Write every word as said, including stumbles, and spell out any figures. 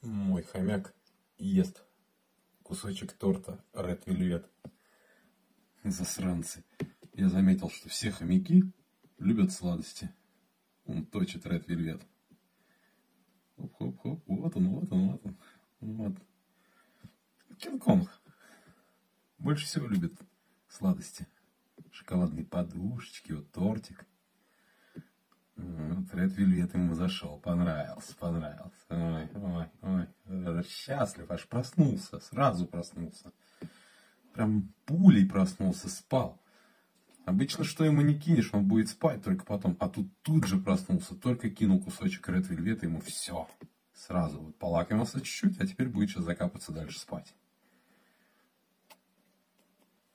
Мой хомяк ест кусочек торта Red Velvet. Засранцы. Я заметил, что все хомяки любят сладости. Он точит Red Velvet. Хоп-хоп-хоп. Вот он, вот он, вот он. Вот. Кинг-Конг больше всего любит сладости. Шоколадные подушечки, вот тортик. Вот Red Velvet ему зашел, понравился, понравился. Ой, ой, ой, счастлив, аж проснулся, сразу проснулся. Прям пулей проснулся, спал. Обычно, что ему не кинешь, он будет спать только потом. А тут тут же проснулся, только кинул кусочек Red Velvet, ему все. Сразу вот полакомился чуть-чуть, а теперь будет сейчас закапываться дальше спать.